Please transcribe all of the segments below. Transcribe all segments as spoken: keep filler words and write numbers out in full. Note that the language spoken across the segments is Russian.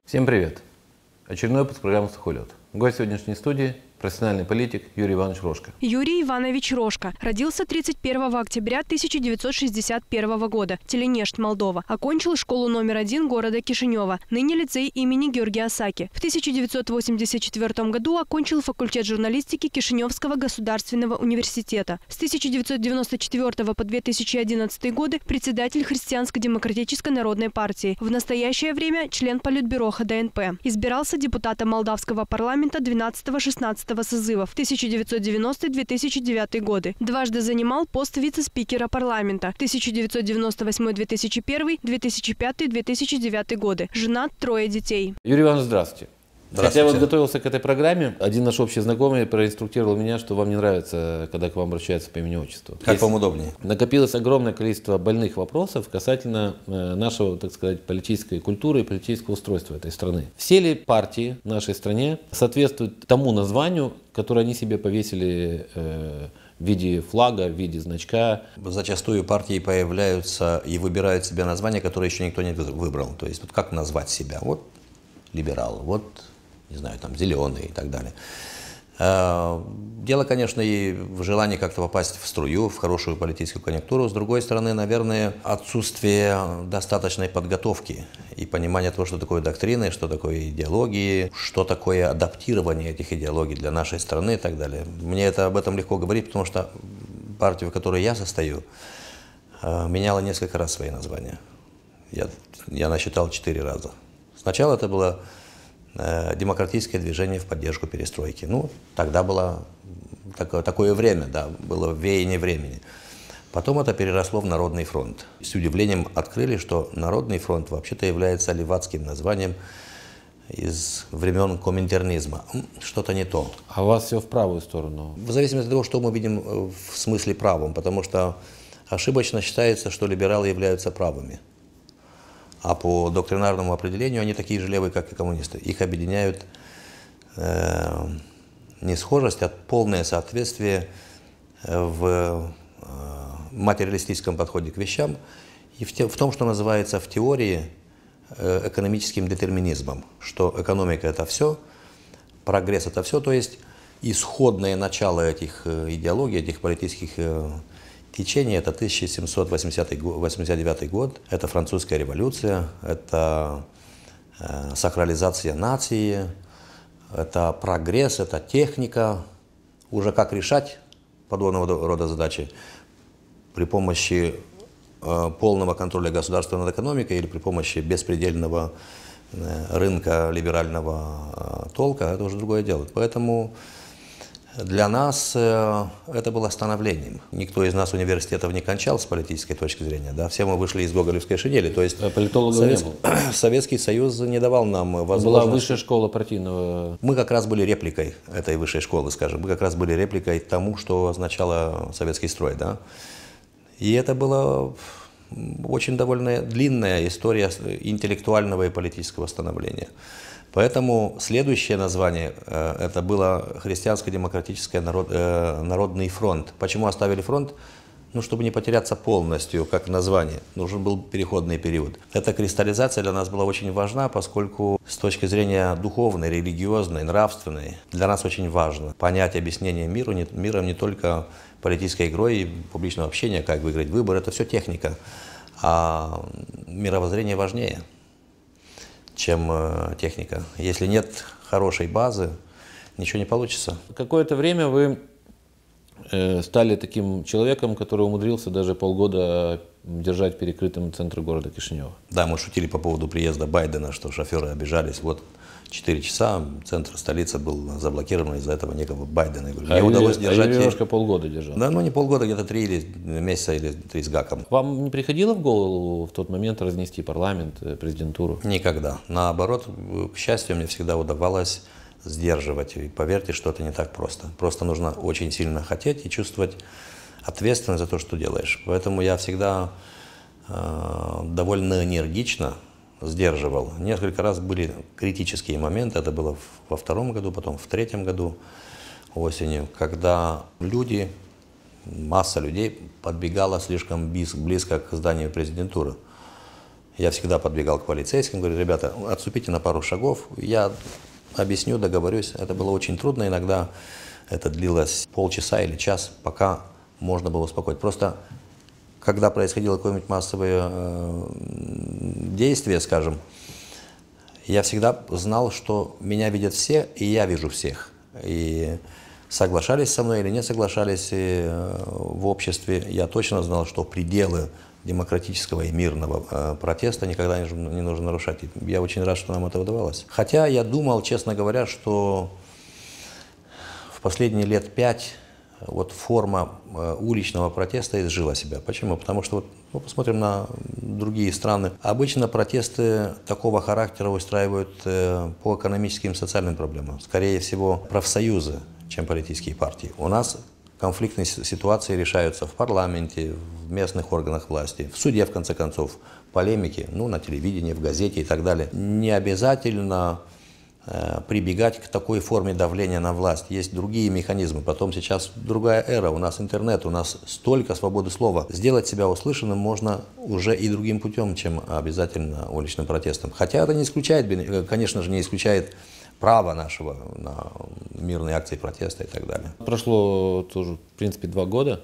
Всем привет! Очередной выпуск программы «Сухой лед». Гость сегодняшней студии – профессиональный политик Юрий Иванович Рожко. Юрий Иванович Рожко родился тридцать первого октября тысяча девятьсот шестьдесят первого года, Теленешт, Молдова. Окончил школу номер один города Кишинева, ныне лицей имени Георгия Осаки. В тысяча девятьсот восемьдесят четвёртом году окончил факультет журналистики Кишиневского государственного университета. С тысяча девятьсот девяносто четвёртого по две тысячи одиннадцатый годы председатель Христианско-демократической народной партии. В настоящее время член Политбюро Х Д Н П. Избирался депутатом Молдавского парламента двенадцатого-шестнадцатого созывов тысяча девятьсот девяностый — две тысячи девятый годы. Дважды занимал пост вице-спикера парламента тысяча девятьсот девяносто восьмой — две тысячи первый, две тысячи пятый — две тысячи девятый годы. Женат, трое детей. Юрий Иванович, здравствуйте. Здравствуйте. Хотя вот готовился к этой программе, один наш общий знакомый проинструктировал меня, что вам не нравится, когда к вам обращаются по имени-отчеству. Как вам удобнее. Накопилось огромное количество больных вопросов касательно э, нашего, так сказать, политической культуры и политического устройства этой страны. Все ли партии в нашей стране соответствуют тому названию, которое они себе повесили э, в виде флага, в виде значка? Зачастую партии появляются и выбирают себе название, которое еще никто не выбрал. То есть вот как назвать себя? Вот либерал, вот, не знаю, там, зеленый и так далее. Дело, конечно, и в желании как-то попасть в струю, в хорошую политическую конъюнктуру. С другой стороны, наверное, отсутствие достаточной подготовки и понимания того, что такое доктрины, что такое идеологии, что такое адаптирование этих идеологий для нашей страны и так далее. Мне это об этом легко говорить, потому что партия, в которой я состою, меняла несколько раз свои названия. Я, я насчитал четыре раза. Сначала это было э, демократическое движение в поддержку перестройки. Ну, тогда было такое, такое время, да, было веяние времени. Потом это переросло в Народный фронт. С удивлением открыли, что Народный фронт вообще-то является левацким названием из времен коминтернизма. Что-то не то. А у вас все в правую сторону? В зависимости от того, что мы видим в смысле правым, потому что ошибочно считается, что либералы являются правыми. А по доктринарному определению они такие же левые, как и коммунисты. Их объединяют э, не схожесть, а полное соответствие в э, материалистическом подходе к вещам и в, те, в том, что называется в теории э, экономическим детерминизмом, что экономика – это все, прогресс – это все, то есть исходное начало этих идеологий, этих политических э, течение – это тысяча семьсот восемьдесят девятый год, это французская революция, это э, сакрализация нации, это прогресс, это техника. Уже как решать подобного рода задачи при помощи э, полного контроля государства над экономикой или при помощи беспредельного э, рынка либерального э, толка – это уже другое дело. Поэтому для нас э, это было становлением. Никто из нас университетов не кончал с политической точки зрения. Да? Все мы вышли из гоголевской шинели. То есть политологов Совет... не было. Советский Союз не давал нам возможности. Была высшая школа партийного. Мы как раз были репликой этой высшей школы, скажем. Мы как раз были репликой тому, что означало советский строй. Да? И это была очень довольно длинная история интеллектуального и политического становления. Поэтому следующее название э, это было Христианско-демократический народ, э, народный фронт. Почему оставили фронт? Ну, чтобы не потеряться полностью, как название. Нужен был переходный период. Эта кристаллизация для нас была очень важна, поскольку с точки зрения духовной, религиозной, нравственной, для нас очень важно понять объяснение миру, не, миром не только политической игрой и публичного общения, как выиграть выборы, это все техника, а мировоззрение важнее, чем э, техника. Если нет хорошей базы, ничего не получится. Какое-то время вы э, стали таким человеком, который умудрился даже полгода держать перекрытым центр города Кишинева. Да, мы шутили по поводу приезда Байдена, что шоферы обижались. Вот четыре часа, центр столицы был заблокирован из-за этого некого Байдена. Говорю, мне а удалось Юрий, держать... А Юрий Рожко полгода держал. Да, ну не полгода, где-то три или месяца или три с гаком. Вам не приходило в голову в тот момент разнести парламент, президентуру? Никогда. Наоборот, к счастью, мне всегда удавалось сдерживать. И поверьте, что это не так просто. Просто нужно очень сильно хотеть и чувствовать ответственность за то, что делаешь. Поэтому я всегда э, довольно энергично сдерживал. Несколько раз были критические моменты, это было во втором году, потом в третьем году осенью, когда люди, масса людей подбегала слишком близко к зданию президентуры. Я всегда подбегал к полицейским, говорю: ребята, отступите на пару шагов, я объясню, договорюсь. Это было очень трудно, иногда это длилось полчаса или час, пока можно было успокоить. Просто когда происходило какое-нибудь массовое э, действие, скажем, я всегда знал, что меня видят все, и я вижу всех. И соглашались со мной или не соглашались э, в обществе, я точно знал, что пределы демократического и мирного э, протеста никогда не, не нужно нарушать. И я очень рад, что нам это удавалось. Хотя я думал, честно говоря, что в последние лет пять вот форма э, уличного протеста изжила себя. Почему? Потому что, вот, ну, посмотрим на другие страны. Обычно протесты такого характера устраивают э, по экономическим и социальным проблемам. Скорее всего, профсоюзы, чем политические партии. У нас конфликтные ситуации решаются в парламенте, в местных органах власти, в суде, в конце концов, полемики, ну, на телевидении, в газете и так далее. Не обязательно э, прибегать к такой форме давления на власть. Есть другие механизмы. Потом сейчас другая эра, у нас интернет, у нас столько свободы слова. Сделать себя услышанным можно уже и другим путем, чем обязательно уличным протестом. Хотя это не исключает, конечно же, не исключает право нашего на мирные акции протеста и так далее. Прошло тоже, в принципе, два года,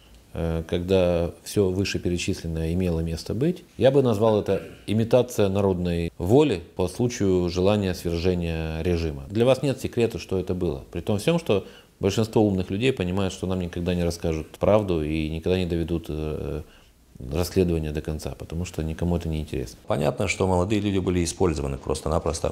когда все вышеперечисленное имело место быть. Я бы назвал это имитация народной воли по случаю желания свержения режима. Для вас нет секрета, что это было. При том всем, что большинство умных людей понимают, что нам никогда не расскажут правду и никогда не доведут расследование до конца, потому что никому это не интересно. Понятно, что молодые люди были использованы просто-напросто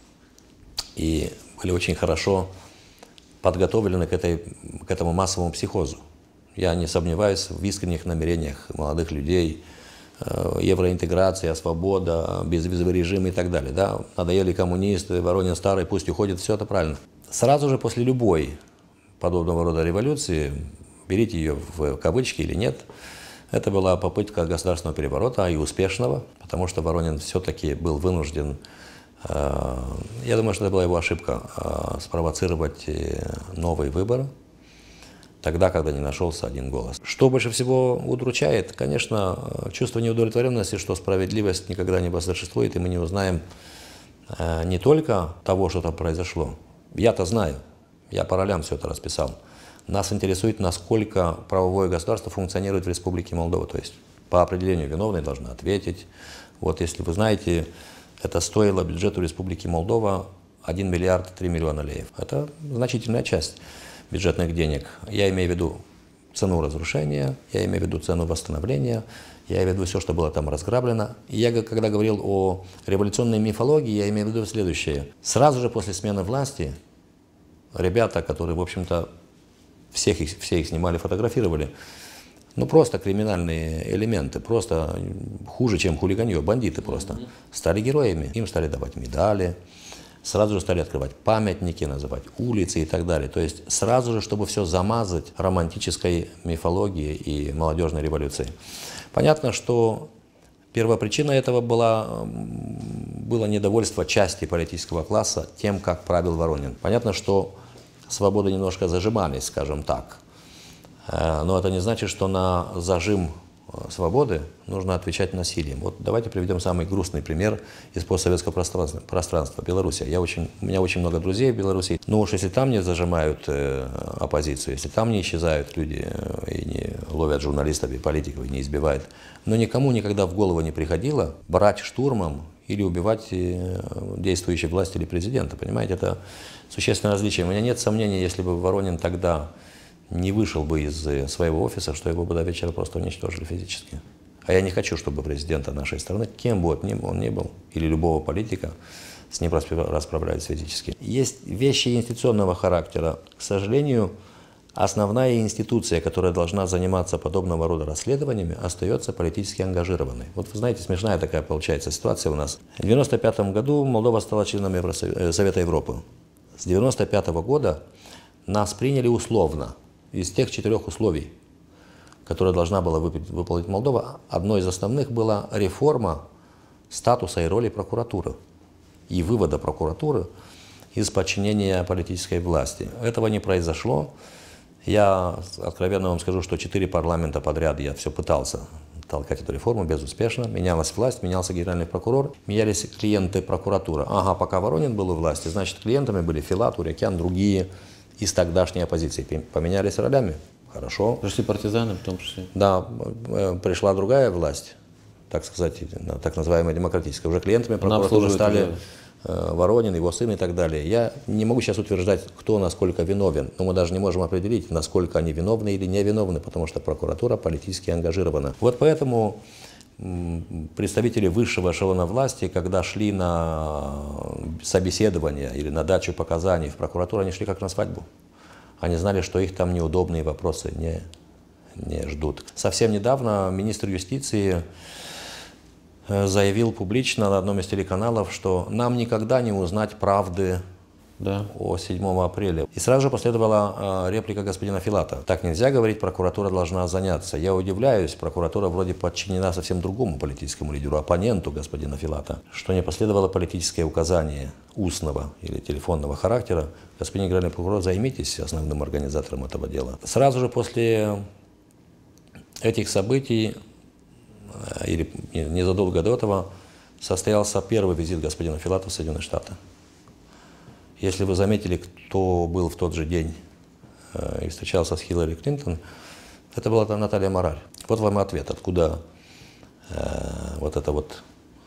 и были очень хорошо подготовлены к, этой, к этому массовому психозу. Я не сомневаюсь в искренних намерениях молодых людей, евроинтеграция, свобода, безвизовый режим и так далее. Да? Надоели коммунисты, Воронин старый, пусть уходит, все это правильно. Сразу же после любой подобного рода революции, берите ее в кавычки или нет, это была попытка государственного переворота, и успешного, потому что Воронин все-таки был вынужден, я думаю, что это была его ошибка, спровоцировать новые выборы, тогда, когда не нашелся один голос. Что больше всего удручает, конечно, чувство неудовлетворенности, что справедливость никогда не восторжествует, и мы не узнаем не только того, что там произошло. Я-то знаю, я по ролям все это расписал. Нас интересует, насколько правовое государство функционирует в Республике Молдова. То есть по определению виновные должны ответить. Вот если вы знаете, это стоило бюджету Республики Молдова один миллиард три миллиона леев. Это значительная часть бюджетных денег. Я имею в виду цену разрушения, я имею в виду цену восстановления, я имею в виду все, что было там разграблено. И я, когда говорил о революционной мифологии, я имею в виду следующее. Сразу же после смены власти ребята, которые, в общем-то, всех их, все их снимали, фотографировали, ну просто криминальные элементы, просто хуже, чем хулиганье, бандиты просто, стали героями. Им стали давать медали, сразу же стали открывать памятники, называть улицы и так далее. То есть сразу же, чтобы все замазать романтической мифологией и молодежной революцией. Понятно, что первопричина этого была, было недовольство части политического класса тем, как правил Воронин. Понятно, что свободы немножко зажимались, скажем так. Но это не значит, что на зажим свободы нужно отвечать насилием. Вот давайте приведем самый грустный пример из постсоветского пространства, пространства Белоруссия. Я очень, у меня очень много друзей в Беларуси. Но уж если там не зажимают э, оппозицию, если там не исчезают люди э, и не ловят журналистов и политиков, и не избивают, но никому никогда в голову не приходило брать штурмом или убивать э, действующую власть или президента. Понимаете, это существенное различие. У меня нет сомнений, если бы Воронин тогда не вышел бы из своего офиса, что его бы до вечера просто уничтожили физически. А я не хочу, чтобы президента нашей страны, кем бы он ни был, или любого политика, с ним расправлялись физически. Есть вещи институционного характера. К сожалению, основная институция, которая должна заниматься подобного рода расследованиями, остается политически ангажированной. Вот вы знаете, смешная такая получается ситуация у нас. В девяносто пятом году Молдова стала членом Евросовета, Совета Европы. С девяносто пятого года нас приняли условно. Из тех четырех условий, которые должна была выполнить Молдова, одно из основных была реформа статуса и роли прокуратуры и вывода прокуратуры из подчинения политической власти. Этого не произошло. Я откровенно вам скажу, что четыре парламента подряд я все пытался толкать эту реформу безуспешно. Менялась власть, менялся генеральный прокурор, менялись клиенты прокуратуры. Ага, пока Воронин был у власти, значит, клиентами были Филат, Урекян, другие из тогдашней оппозиции. Поменялись ролями. Хорошо. Пришли партизаны, потом пришли. Да, пришла другая власть, так сказать, так называемая демократическая. Уже клиентами прокуратуры стали уже Воронин, его сын и так далее. Я не могу сейчас утверждать, кто насколько виновен, но мы даже не можем определить, насколько они виновны или не виновны, потому что прокуратура политически ангажирована. Вот поэтому представители высшего эшелона власти, когда шли на собеседование или на дачу показаний в прокуратуру, они шли как на свадьбу. Они знали, что их там неудобные вопросы не, не ждут. Совсем недавно министр юстиции заявил публично на одном из телеканалов, что нам никогда не узнать правды да. о седьмом апреля. И сразу же последовала э, реплика господина Филата. Так нельзя говорить, прокуратура должна заняться. Я удивляюсь, прокуратура вроде подчинена совсем другому политическому лидеру, оппоненту господина Филата, что не последовало политическое указание устного или телефонного характера. Господин генеральный прокурор, займитесь основным организатором этого дела. Сразу же после этих событий или незадолго до этого состоялся первый визит господина Филата в Соединенные Штаты. Если вы заметили, кто был в тот же день э, и встречался с Хиллари Клинтон, это была там Наталья Мораль. Вот вам ответ, откуда э, вот это вот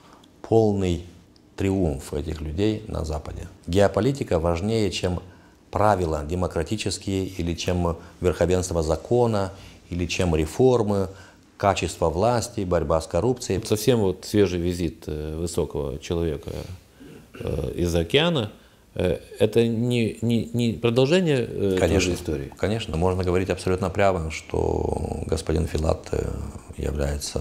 полный триумф этих людей на Западе. Геополитика важнее, чем правила демократические, или чем верховенство закона, или чем реформы, качество власти, борьба с коррупцией. Совсем вот свежий визит высокого человека из-за океана, это не, не, не продолжение той же истории? Конечно, можно говорить абсолютно прямо, что господин Филат является,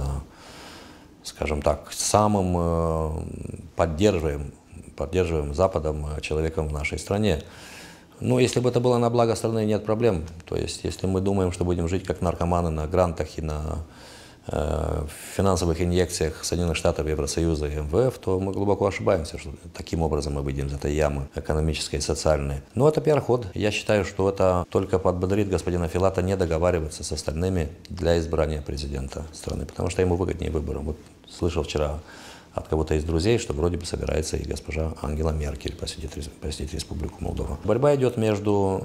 скажем так, самым поддерживаемым, поддерживаемым Западом человеком в нашей стране. Но если бы это было на благо страны, нет проблем. То есть, если мы думаем, что будем жить как наркоманы на грантах и на э, финансовых инъекциях Соединенных Штатов, Евросоюза и эм вэ эф, то мы глубоко ошибаемся, что таким образом мы выйдем из этой ямы экономической и социальной. Но это пиар-ход. Я считаю, что это только подбодрит господина Филата не договариваться с остальными для избрания президента страны, потому что ему выгоднее выборы. Вот слышал вчера от кого-то из друзей, что вроде бы собирается и госпожа Ангела Меркель посетить, посетить Республику Молдова. Борьба идет между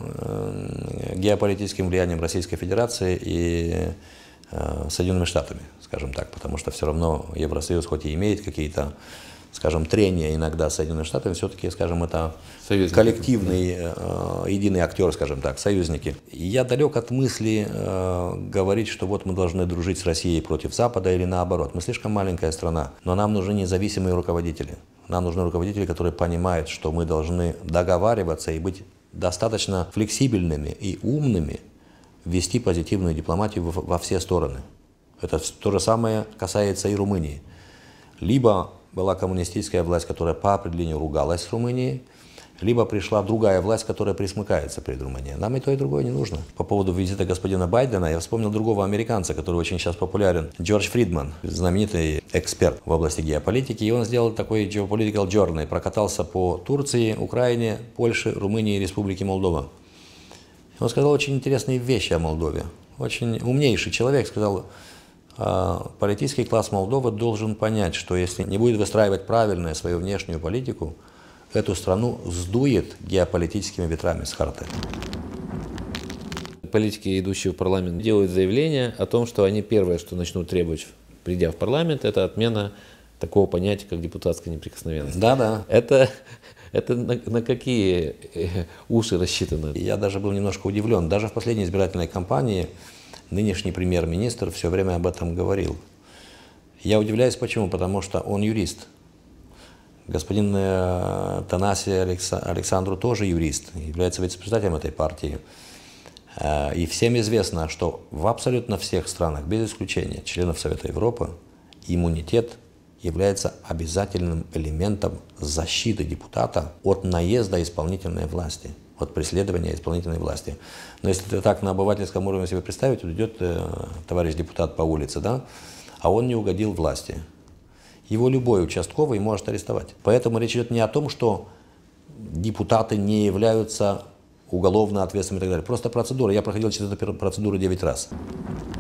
э, геополитическим влиянием Российской Федерации и э, Соединенными Штатами, скажем так, потому что все равно Евросоюз, хоть и имеет какие-то, скажем, трения иногда с Соединенными Штатами, все-таки, скажем, это союзники. Коллективный, э, единый актер, скажем так, союзники. И я далек от мысли э, говорить, что вот мы должны дружить с Россией против Запада или наоборот. Мы слишком маленькая страна, но нам нужны независимые руководители. Нам нужны руководители, которые понимают, что мы должны договариваться и быть достаточно флексибельными и умными, вести позитивную дипломатию во, во все стороны. Это то же самое касается и Румынии. Либо была коммунистическая власть, которая по определению ругалась с Румынией, либо пришла другая власть, которая присмыкается перед Румынией. Нам и то, и другое не нужно. По поводу визита господина Байдена, я вспомнил другого американца, который очень сейчас популярен, Джордж Фридман, знаменитый эксперт в области геополитики, и он сделал такой geopolitical journey, прокатался по Турции, Украине, Польше, Румынии и Республике Молдова. Он сказал очень интересные вещи о Молдове. Очень умнейший человек сказал: политический класс Молдовы должен понять, что если не будет выстраивать правильную свою внешнюю политику, эту страну сдует геополитическими ветрами с харты. Политики, идущие в парламент, делают заявление о том, что они первое, что начнут требовать, придя в парламент, это отмена такого понятия, как депутатская неприкосновенность. Да, да. Это, это на, на какие уши рассчитано? Я даже был немножко удивлен. Даже в последней избирательной кампании нынешний премьер-министр все время об этом говорил. Я удивляюсь, почему? Потому что он юрист. Господин Танасий Александру тоже юрист, является вице-председателем этой партии. И всем известно, что в абсолютно всех странах, без исключения членов Совета Европы, иммунитет является обязательным элементом защиты депутата от наезда исполнительной власти, от преследования исполнительной власти. Но если ты так на обывательском уровне себе представить, вот идет э, товарищ депутат по улице, да, а он не угодил власти. Его любой участковый может арестовать. Поэтому речь идет не о том, что депутаты не являются уголовно ответственными и так далее. Просто процедура. Я проходил через эту процедуру девять раз.